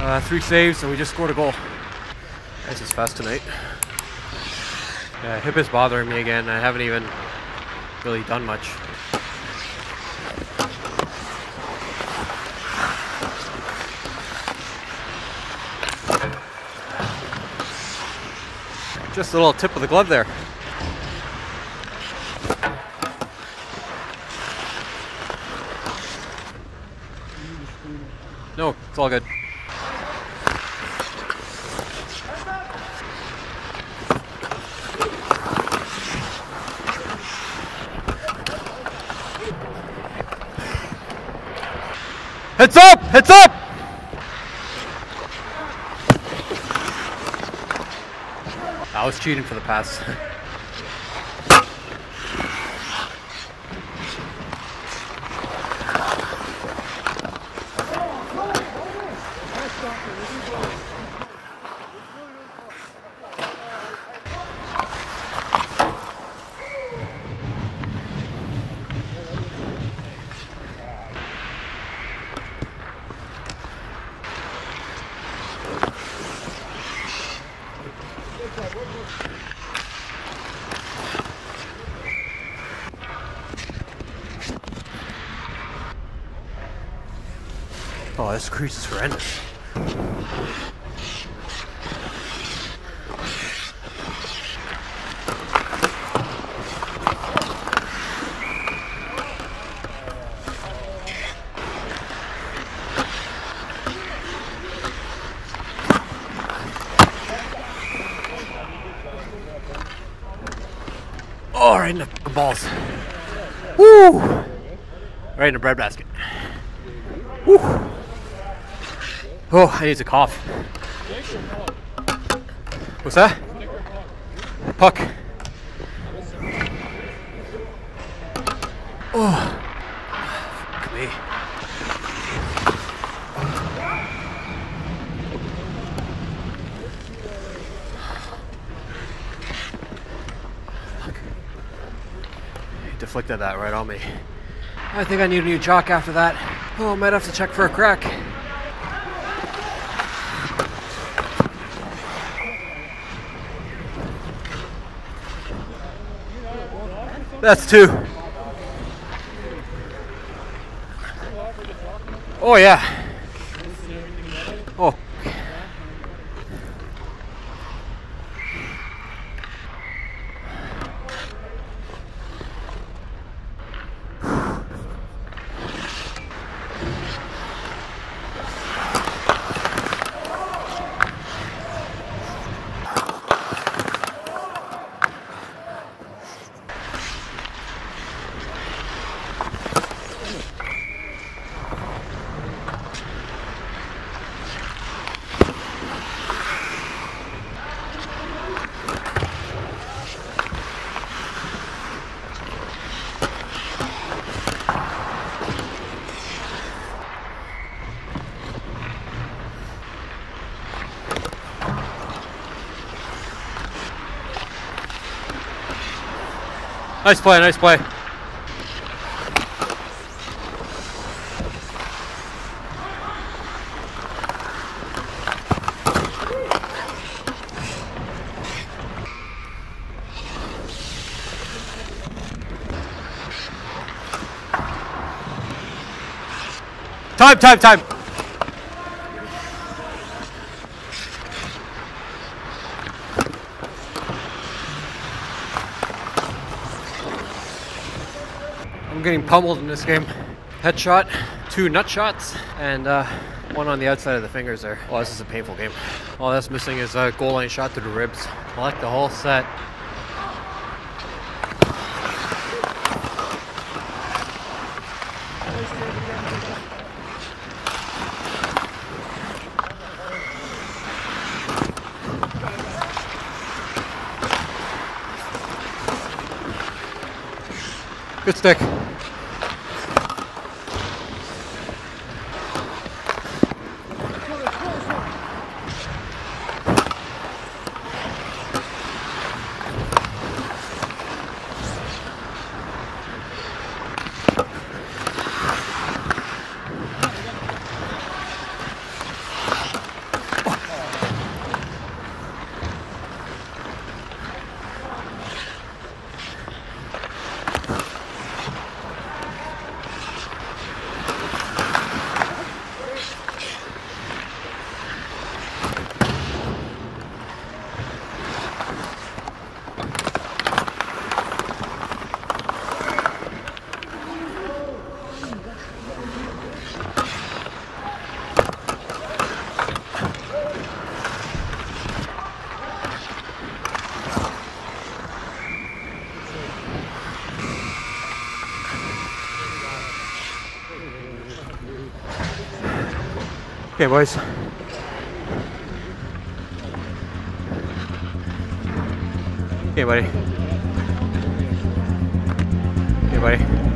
3 saves, and we just scored a goal. Ice is fast tonight. Hip is bothering me again. I haven't even really done much. Just a little tip of the glove there. No, it's all good. Heads up! Heads up! I was cheating for the pass. Oh, this crease is horrendous. Oh, right in the balls. Woo! Right in the breadbasket. Woo! Oh, I need to cough. What's that? Puck. Oh. Fuck me. Fuck. He deflected that right on me. I think I need a new jock after that. Oh, I might have to check for a crack. That's 2. Oh yeah. Oh. Nice play, nice play. Time. I'm getting pummeled in this game. Headshot, 2 nut shots, and 1 on the outside of the fingers there. Oh, this is a painful game. All that's missing is a goal line shot to the ribs. I like the whole set. Good stick. Okay, boys. Okay, buddy. Okay, buddy.